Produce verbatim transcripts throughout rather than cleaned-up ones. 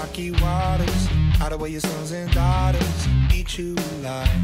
rocky waters, hide away your sons and daughters, eat you alive.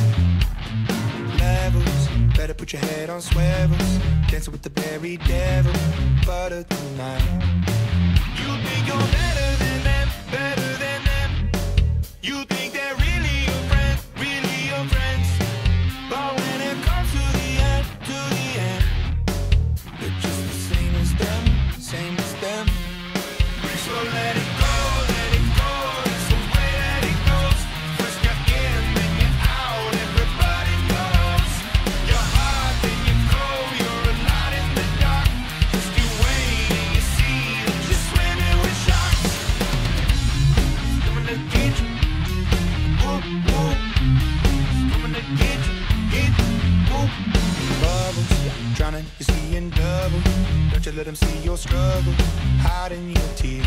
Levels, better put your head on swivels, dancing with the very devil, butter tonight. You think you're better than them, better than them. You think they're really your friends, really your friends. But when it comes to the end, to the end, they're just the same as them, same as them. So let it go, let it go, it's the way that it goes. First you're in, then you're out, everybody knows. You're hot, then you cold, you're a lot in the dark. Just you wait and you see, you're swimming with sharks. Coming to get you, whoop, whoop. Coming to get you, get you, whoop. Bubbles, drowning, you're seeing double. Don't you let them see your struggle, hiding your tears.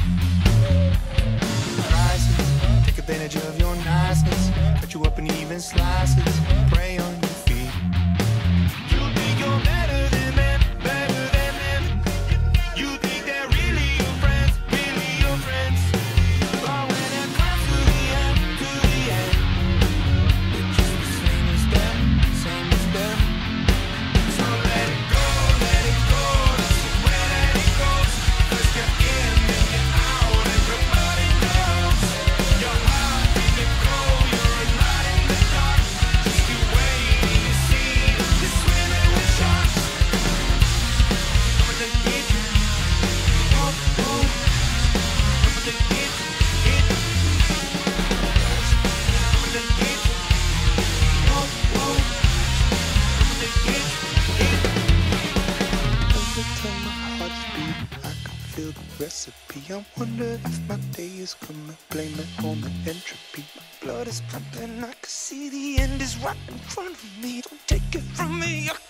Prices, take advantage of your niceness, cut you up in even slices, prey on your feet. You think you're better than them, better than them. You think they're really your friends, really your friends. But when it comes to the end, to the end, they're just the same as them, same as them. So let it go, let it go, that's the way that it goes. First you're in, then you're out, everybody knows. You're hot, then you're cold, you're a lot in the dark. Just you wait and you see, you're swimming with sharks. Coming to get you, whoop, whoop. Coming to get you, get you. Coming to get you, whoop, whoop. Coming to get you, get you. Every time my heart's beat, I can feel the recipe. I wonder if my day is gonna blame it on the entropy. My blood is pumping, I can see the end is right in front of me. Don't take it from me, I